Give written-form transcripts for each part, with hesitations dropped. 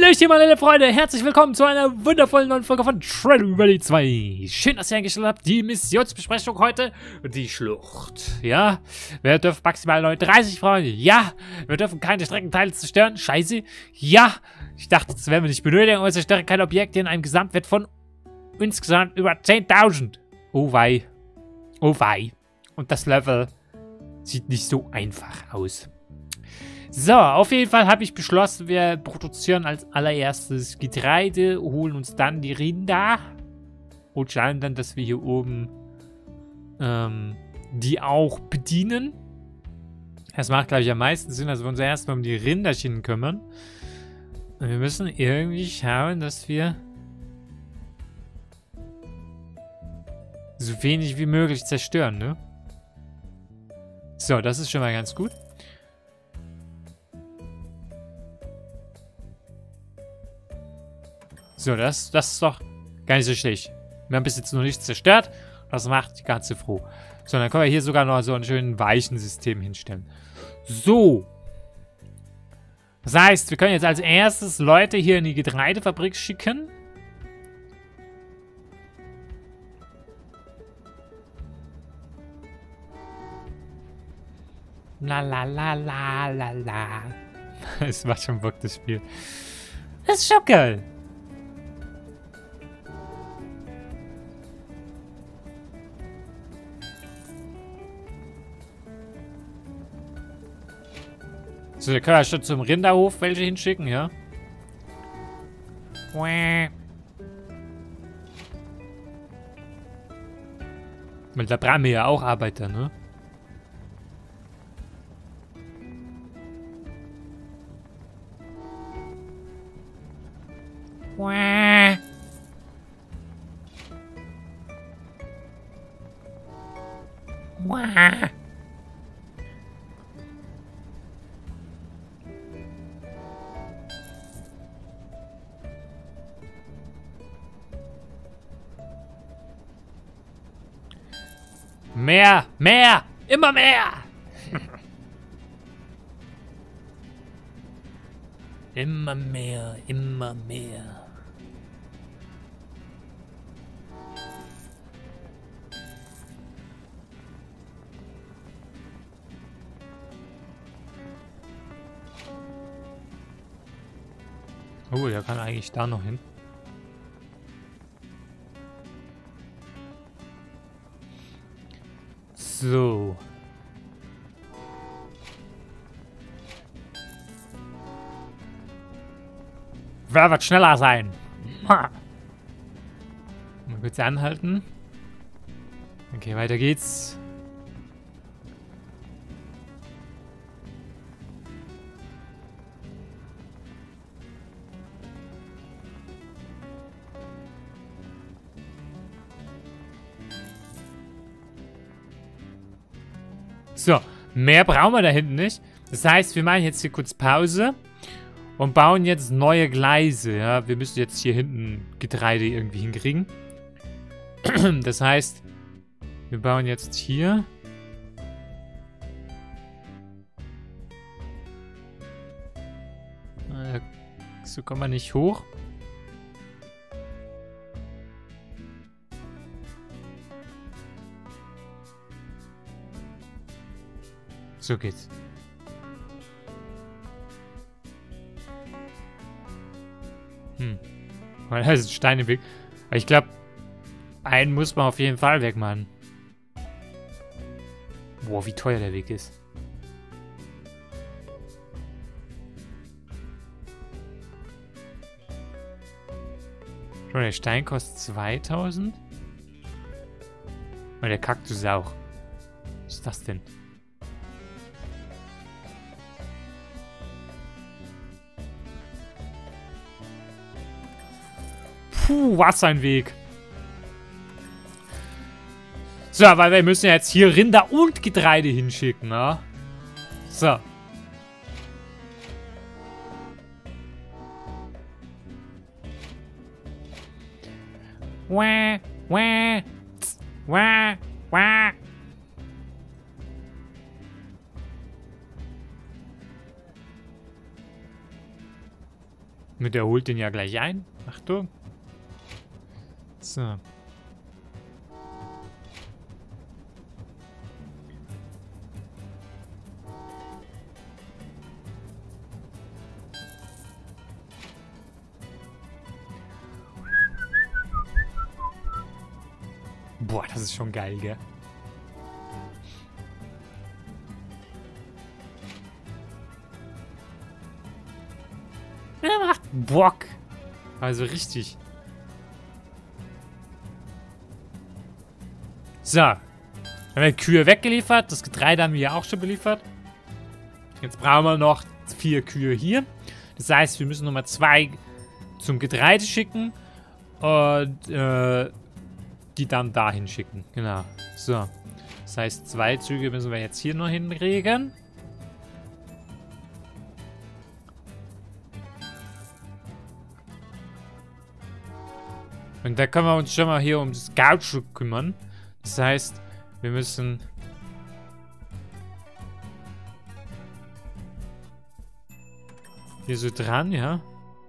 Hallöchen, meine lieben Freunde, herzlich willkommen zu einer wundervollen neuen Folge von Stardew Valley 2. Schön, dass ihr eingestellt habt. Die Missionsbesprechung heute, die Schlucht. Ja, wir dürfen maximal 39 Freunde. Ja, wir dürfen keine Streckenteile zerstören. Scheiße. Ja, ich dachte, das werden wir nicht benötigen, aber wir zerstören keine Objekte in einem Gesamtwert von insgesamt über 10.000. Oh wei. Oh wei. Und das Level sieht nicht so einfach aus. So, auf jeden Fall habe ich beschlossen, wir produzieren als allererstes Getreide, holen uns dann die Rinder und schauen dann, dass wir hier oben die auch bedienen. Das macht, glaube ich, am meisten Sinn, dass wir uns erstmal um die Rinderchen kümmern. Und wir müssen irgendwie schauen, dass wir so wenig wie möglich zerstören, ne? So, das ist schon mal ganz gut. So, das ist doch gar nicht so schlecht. Wir haben bis jetzt noch nichts zerstört. Das macht die ganze froh. So, dann können wir hier sogar noch so einen schönen weichen System hinstellen. So. Das heißt, wir können jetzt als erstes Leute hier in die Getreidefabrik schicken. La la la la la la. Es macht schon Bock, das Spiel. Das ist schon geil. So, wir können ja schon zum Rinderhof welche hinschicken, ja? Weil da brauchen wir ja auch Arbeiter, ne? Mehr! Mehr! Immer mehr! Immer mehr, immer mehr. Oh, der kann eigentlich da noch hin. So. Wer wird schneller sein? Mal kurz anhalten. Okay, weiter geht's. So, mehr brauchen wir da hinten nicht. Das heißt, wir machen jetzt hier kurz Pause und bauen jetzt neue Gleise. Ja, wir müssen jetzt hier hinten Getreide irgendwie hinkriegen. Das heißt, wir bauen jetzt hier. So kommen wir nicht hoch. So geht's. Weil da ist Steine weg. Aber ich glaube, einen muss man auf jeden Fall wegmachen. Boah, wie teuer der Weg ist. Schon, der Stein kostet 2000. Und der Kaktus auch. Was ist das denn? Puh, was ein Weg. So, weil wir müssen ja jetzt hier Rinder und Getreide hinschicken, ne? So. Wah, wah, tz, wah, wah. Und der holt den ja gleich ein. Achtung. So. Boah, das ist schon geil, gell? Ja, macht Bock. Also richtig. So. Haben wir Kühe weggeliefert. Das Getreide haben wir ja auch schon beliefert. Jetzt brauchen wir noch 4 Kühe hier. Das heißt, wir müssen nochmal 2 zum Getreide schicken. Und die dann dahin schicken. Genau. So. Das heißt, 2 Züge müssen wir jetzt hier noch hinkriegen. Und da können wir uns schon mal hier um das Kautschuk kümmern. Das heißt, wir müssen... hier so dran, ja.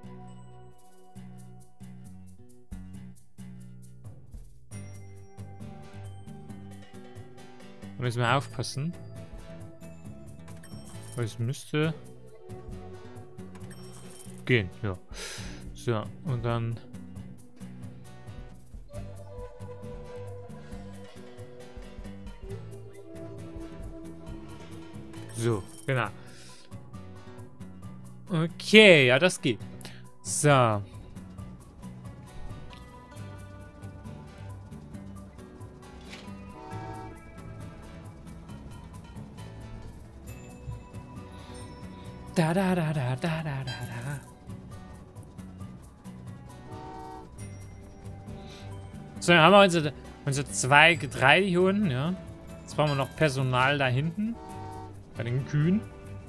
Da müssen wir aufpassen. Weil es müsste... gehen, ja. So, und dann... so, genau. Okay, ja, das geht. So. Da, da, da, da, da, da, da. So, dann haben wir unsere 2 Getreide hier unten, ja. Jetzt brauchen wir noch Personal da hinten. Bei den Kühen.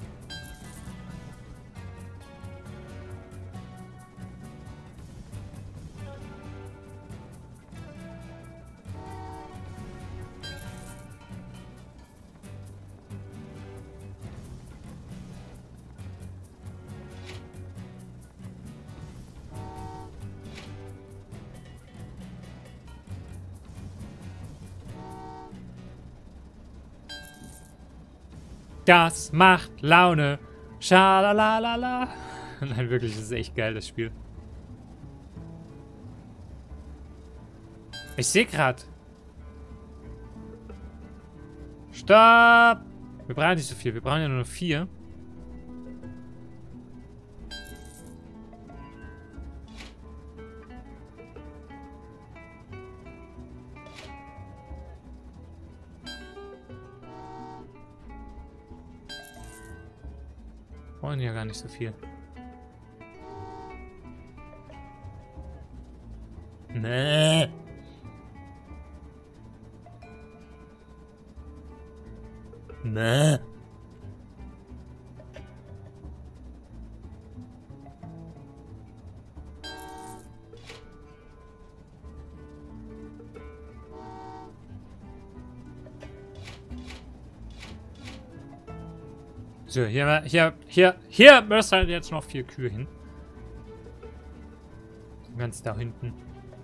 Das macht Laune. Schalalalala. Nein, wirklich, das ist echt geil, das Spiel. Ich sehe gerade. Stopp! Wir brauchen nicht so viel. Wir brauchen ja nur 4. Wollen ja gar nicht so viel. Nee. Nee. So, hier müssen halt jetzt noch 4 Kühe hin. Ganz da hinten.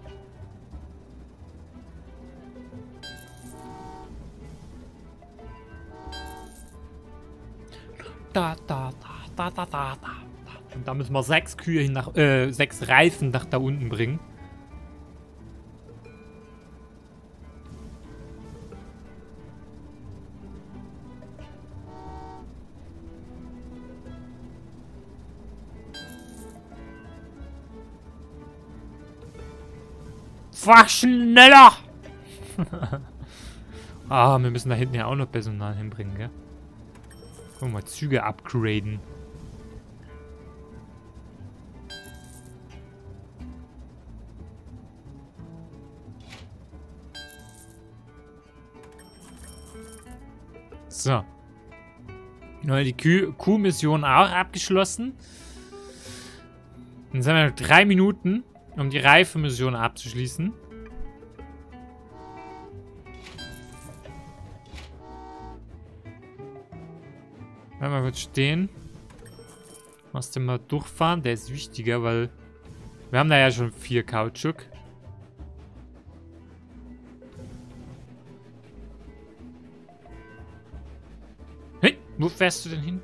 Da. Und da müssen wir 6 Kühe hin 6 Reifen nach da unten bringen. Fahr schneller! Ah, wir müssen da hinten ja auch noch Personal hinbringen, gell? Guck mal, Züge upgraden. So. Die Kuhmission auch abgeschlossen. Dann sind wir noch 3 Minuten, um die Reifenmission abzuschließen. Mal kurz stehen. Lass den mal durchfahren. Der ist wichtiger, weil wir haben da ja schon 4 Kautschuk. Hey, wo fährst du denn hin?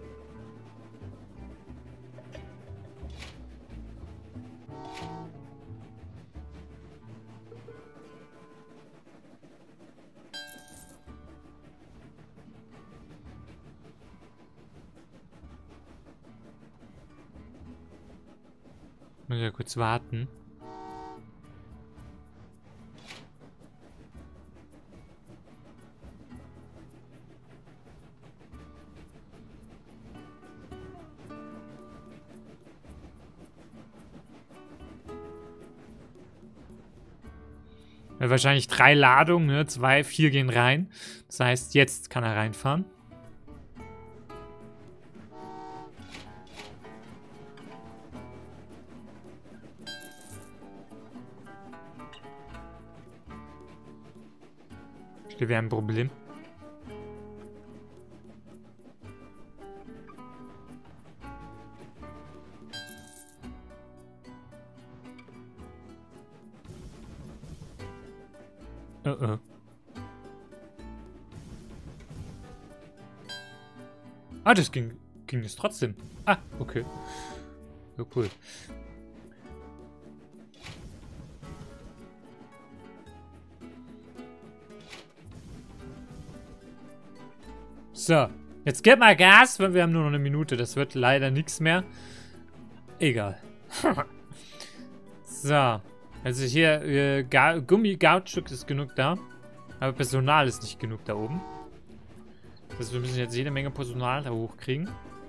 Muss ja kurz warten. Wahrscheinlich 3 Ladungen, ne? 2, 4 gehen rein. Das heißt, jetzt kann er reinfahren. Wir haben ein Problem. Ah, das ging es trotzdem. Ah, okay. So cool. So, jetzt gib mal Gas, weil wir haben nur noch eine Minute. Das wird leider nichts mehr. Egal. So, also hier Gummi-Gautschuk ist genug da. Aber Personal ist nicht genug da oben. Also wir müssen jetzt jede Menge Personal da hochkriegen.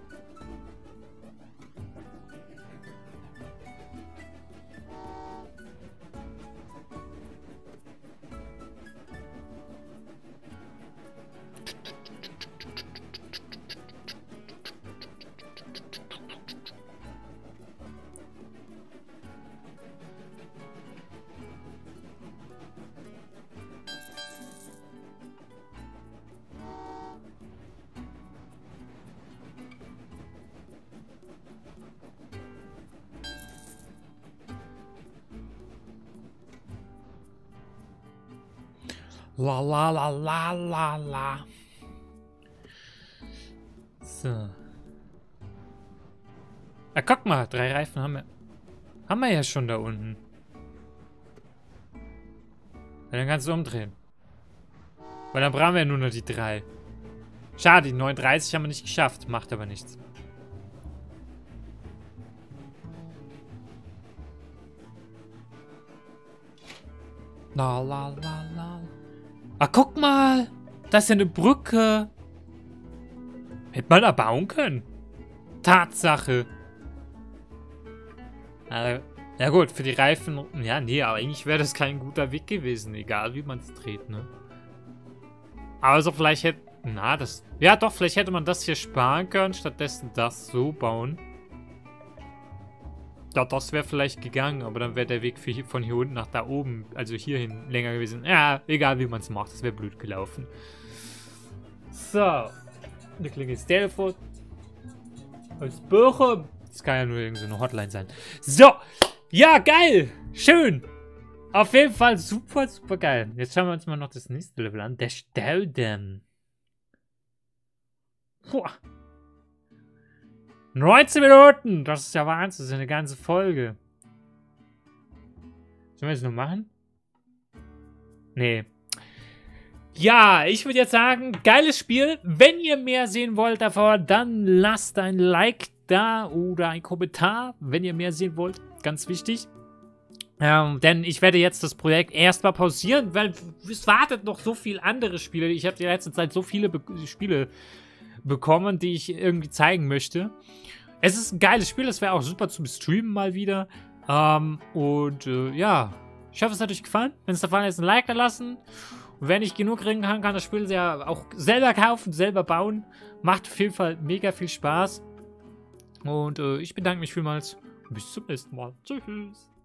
La la la la la la. So. Ah, guck mal, 3 Reifen haben wir ja schon da unten. Ja, dann kannst du umdrehen. Weil dann brauchen wir ja nur noch die 3. Schade, die 39 haben wir nicht geschafft. Macht aber nichts. La la la la. Ah, guck mal! Da ist ja eine Brücke. Hätte man da bauen können. Tatsache. Ja gut, für die Reifen... Ja, nee, aber eigentlich wäre das kein guter Weg gewesen. Egal, wie man es dreht, ne? Also vielleicht hätte... Na, das... Ja doch, vielleicht hätte man das hier sparen können. Stattdessen das so bauen. Ja, das wäre vielleicht gegangen, aber dann wäre der Weg von hier unten nach da oben, also hierhin, länger gewesen. Ja, egal wie man es macht, das wäre blöd gelaufen. So. Eine Klinge ins Telefon. Als Bochum. Das kann ja nur irgend so eine Hotline sein. So. Ja, geil. Schön. Auf jeden Fall super, super geil. Jetzt schauen wir uns mal noch das nächste Level an. Der Staudamm. Puh. 19 Minuten! Das ist ja Wahnsinn. Das ist ja eine ganze Folge. Sollen wir das noch machen? Nee. Ja, ich würde jetzt sagen, geiles Spiel. Wenn ihr mehr sehen wollt davon, dann lasst ein Like da oder ein Kommentar, wenn ihr mehr sehen wollt. Ganz wichtig. Denn ich werde jetzt das Projekt erstmal pausieren, weil es wartet noch so viele andere Spiele. Ich habe die letzte Zeit so viele Spiele bekommen, die ich irgendwie zeigen möchte. Es ist ein geiles Spiel, das wäre auch super zum Streamen mal wieder. Ja, ich hoffe, es hat euch gefallen. Wenn es gefallen ist, ein Like da lassen. Und wenn ich genug kriegen kann, kann das Spiel ja auch selber kaufen, selber bauen. Macht auf jeden Fall mega viel Spaß. Und ich bedanke mich vielmals. Bis zum nächsten Mal. Tschüss.